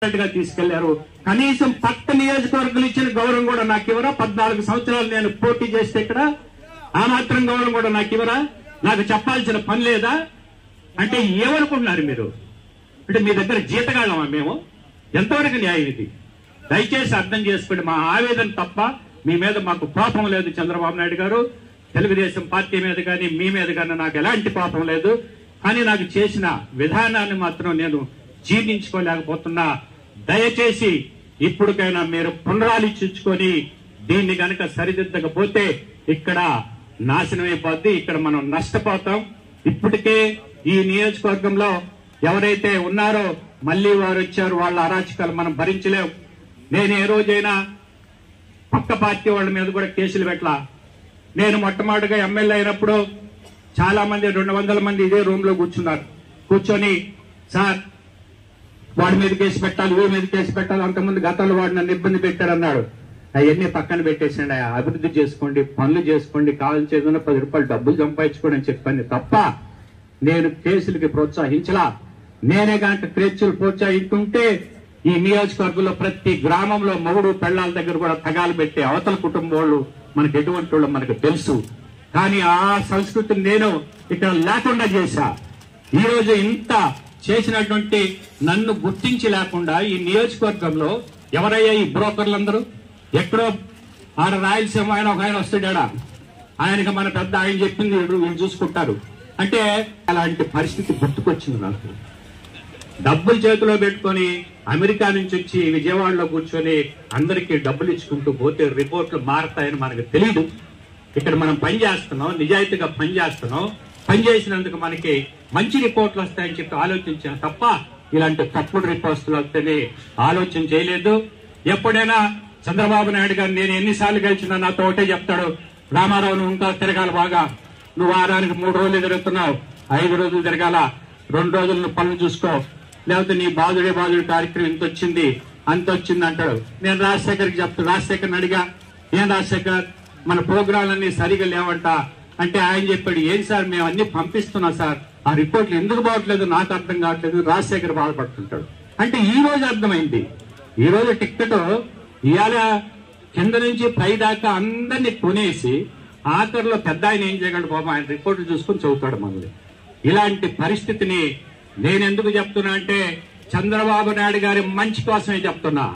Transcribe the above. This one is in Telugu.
తీసుకెళ్లారు. కనీసం పక్క నియోజకవర్గాలు ఇచ్చిన గౌరవం కూడా నాకు ఇవ్వరా? 14 సంవత్సరాలు నేను పోటీ చేస్తే ఇక్కడ ఆ మాత్రం గౌరవం కూడా నాకు ఇవ్వరా? నాకు చెప్పాల్సిన పని లేదా? అంటే ఏమనుకుంటున్నారు మీరు? అంటే మీ దగ్గర జీతగాళ్ళమా మేము? ఎంతవరకు న్యాయం ఇది? దయచేసి అర్థం చేసుకోండి. మా ఆవేదన తప్ప మీ మీద మాకు కోపం లేదు. చంద్రబాబు నాయుడు గారు, తెలుగుదేశం పార్టీ మీద కానీ మీ మీద కానీ నాకు ఎలాంటి కోపం లేదు. కానీ నాకు చేసిన విధానాన్ని మాత్రం నేను జీర్ణించుకోలేకపోతున్నా. దయచేసి ఇప్పటికైనా మీరు పునరాలోచించుకొని దీన్ని గనక సరిదిద్దకపోతే ఇక్కడ నాశనం అయిపోద్ది, ఇక్కడ మనం నష్టపోతాం. ఇప్పటికే ఈ నియోజకవర్గంలో ఎవరైతే ఉన్నారో మళ్లీ వారు వచ్చారు, వాళ్ళ అరాచకాలు మనం భరించలేం. నేను ఏ రోజైనా పక్క పార్టీ వాళ్ళ మీద కూడా కేసులు పెట్టలా. నేను మొట్టమొదటిగా ఎమ్మెల్యే అయినప్పుడు చాలా మంది 200 మంది ఇదే రూమ్ లో కూర్చొని సార్ వాడి మీద కేసు పెట్టాలి, వీడి మీద కేసు పెట్టాలి, అంతకుముందు గతంలో వాడు నన్ను ఇబ్బంది పెట్టారన్నాడు. అవన్నీ పక్కన పెట్టేసండి, అభివృద్ధి చేసుకోండి, పనులు చేసుకోండి, కావాల్సి ఏదైనా 10 రూపాయలు డబ్బులు సంపాదించుకోండి అని చెప్పాను తప్ప నేను కేసులకి ప్రోత్సహించలా. నేనే కనుక కేసులు ప్రోత్సహిస్తుంటే ఈ నియోజకవర్గంలో ప్రతి గ్రామంలో మొగుడు పెళ్లాల దగ్గర కూడా తగాలు పెట్టే అవతల కుటుంబం వాళ్ళు మనకు ఎటువంటి వాళ్ళు మనకు తెలుసు. కానీ ఆ సంస్కృతిని నేను ఇక్కడ లేకుండా చేశా. ఈ రోజు ఇంత చేసినటువంటి నన్ను గుర్తించి లేకుండా ఈ నియోజకవర్గంలో ఎవరయ్యా ఈ బ్రోకర్లందరూ? ఎక్కడో ఆడ రాయలసీమ ఆయన ఒక ఆయన వస్తాడా, ఆయనకి మన పెద్ద ఆయన చెప్పింది వీళ్ళు చూసుకుంటారు అంటే అలాంటి పరిస్థితి గుర్తుకొచ్చింది నాకు. డబ్బులు చేతిలో పెట్టుకొని అమెరికా నుంచి వచ్చి విజయవాడలో కూర్చొని అందరికీ డబ్బులు ఇచ్చుకుంటూ పోతే రిపోర్ట్లు మారతాయని మనకు తెలియదు. ఇక్కడ మనం పని చేస్తున్నాం, నిజాయితీగా పని చేస్తున్నాం, పని చేసినందుకు మనకి మంచి రిపోర్ట్లు వస్తాయని చెప్పి ఆలోచించాను తప్ప ఇలాంటి తప్పుడు రిపోర్ట్లు వస్తేనే ఆలోచన చేయలేదు. ఎప్పుడైనా చంద్రబాబు నాయుడు గారు నేను ఎన్నిసార్లు గెలిచినా నాతో ఒకటే చెప్తాడు, రామారావు నువ్వు ఇంకా తిరగాలి బాగా, నువ్వు వారానికి 3 రోజులు తిరుగుతున్నావు, 5 రోజులు తిరగాల, 2 రోజులు నువ్వు పనులు చూసుకో, లేకపోతే నీ బాధుడే కార్యక్రమం ఇంత వచ్చింది అంత వచ్చింది అంటాడు. నేను రాజశేఖర్కి చెప్తాను, రాజశేఖర్ని అడిగా, ఏం రాజశేఖర్ మన ప్రోగ్రాంలన్నీ సరిగా లేవంట అంటే ఆయన చెప్పాడు, ఏం సార్ మేము అన్ని పంపిస్తున్నాం సార్, ఆ రిపోర్ట్లు ఎందుకు బాగట్లేదు నాకు అర్థం కావట్లేదు. రాజశేఖర్ బాధపడుతుంటాడు. అంటే ఈ రోజు అర్థమైంది. ఈ రోజు టిక్కెట్ ఇవాళ కింద నుంచి పై దాకా అందరినీ కొనేసి ఆఖరిలో పెద్ద ఆయన ఏం చేయగలడు బాబు, ఆయన రిపోర్ట్లు చూసుకుని చదువుతాడు మనల్ని. ఇలాంటి పరిస్థితిని నేను ఎందుకు చెప్తున్నా అంటే చంద్రబాబు నాయుడు గారి మంచి కోసమే చెప్తున్నా.